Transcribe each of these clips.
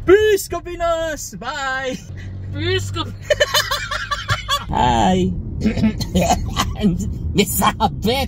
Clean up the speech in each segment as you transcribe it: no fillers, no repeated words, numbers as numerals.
Peace ka Pinas! Bye! Peace ka. Hi! Misabit!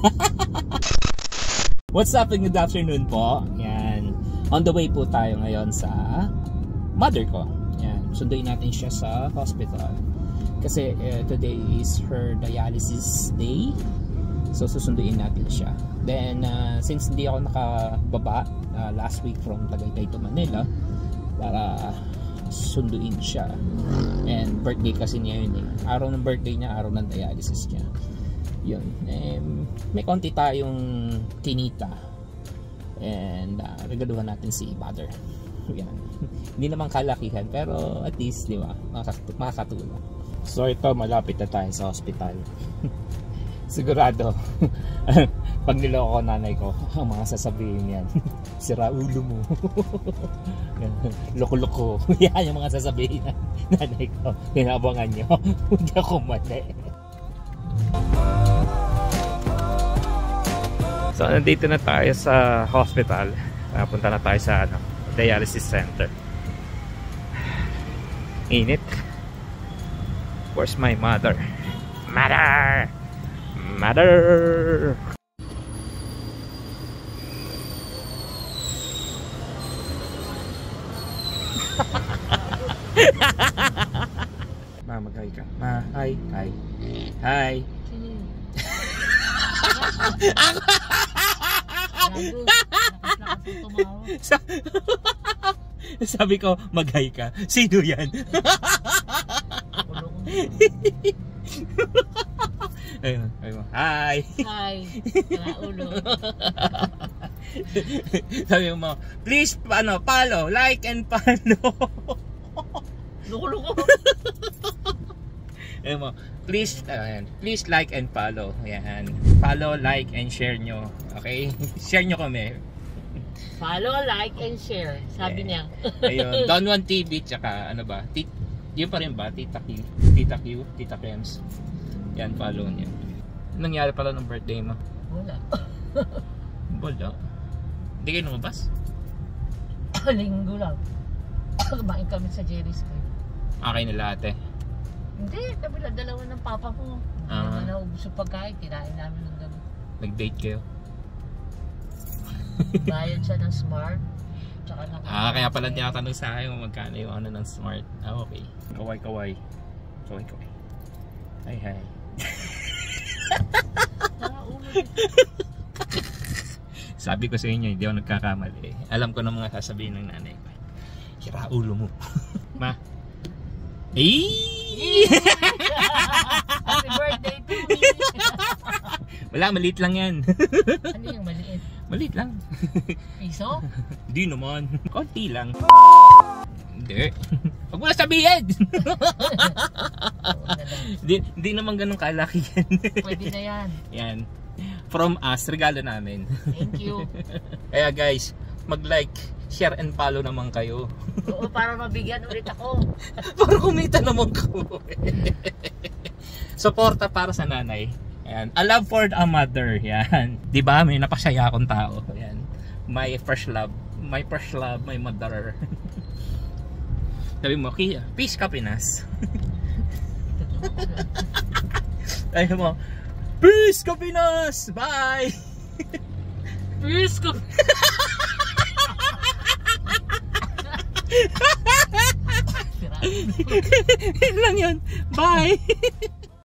What's up? Good afternoon po. Yan. On the way po tayo ngayon sa mother ko. Yan. Sunduin natin siya sa hospital. Kasi today is her dialysis day. So susunduin natin siya. Then since hindi ako nakababa last week from Tagaytay to Manila para sunduin siya, and birthday kasi niya yun eh. Araw ng birthday niya, araw ng dialysis niya. Yun. May konti tayong kinita and regaluhan natin si mother. Yan. Hindi naman kalakihan pero at least di ba makakatulong. So ito, malapit na tayo sa hospital. Sigurado pag niloko ko nanay ko, ang mga sasabihin yan, sira ulo mo. Loko-loko. Yan yung mga sasabihin yan nanay ko. Hinabangan nyo. Hindi ako mali. So nandito na tayo sa hospital. Punta na tayo sa dialysis center. Init. Where's my mother? Mother! Mother! Ma, mag-hi ka. Ma, hi. Hi. Hi. Sabi ko, mag-hi ka. Sino yan? Ayun, ayun. Hi. Hi. Ulo. Sabi mo, please follow, like and follow. Loko-loko. Ayun mo, please like and follow. Ayan. Follow, like and share nyo. Okay? Share nyo kami. Follow, like and share. Sabi niya. Ayun, Don Juan TV tsaka ano ba? Yun pa rin ba? Tita Q, Tita Kems. Yan, follow niyo. Anong nangyari pala ng birthday mo? Wala. Wala. Hindi kayo lumabas? Linggo lang. Kumain kami sa Jerry's Bay. Okay nila ate? Hindi, kabila dalawa ng papa ko. Hindi naman naubos yung pagkain. Kinain namin ng gabi. Nag-date kayo? Bayad siya ng Smart. Tsaka ng kaya pala tinatanong sa akin kung magkano yung ano ng Smart. Okay. Kaway. Hi. Sabi ko sa inyo, hindi ako nagkakamali. Alam ko na mga sasabihin ng nanay ko. Sira ulo mo. Ma. Happy birthday to me. Wala, maliit lang yan. Ano yung maliit? Maliit lang. Piso? Hindi naman. Konti lang. Hindi. Huwag mo na sabihin. Hindi naman ganun kalaki yan. Pwede na yan. Yan. From us, regalo namin. Thank you. Kaya guys, mag-like, share and follow naman kayo. Oo, para mabigyan ulit ako. Para kumita naman ko. Suporta para sa nanay. Ayan. A love for a mother. Yan. Diba? May napasaya akong tao. Ayan. My first love. My first love, my mother. Sabi mo, peace ka Pinas. Sabi mo, peace ka Pinas! Bye! Peace ka! Yun lang yun. Bye!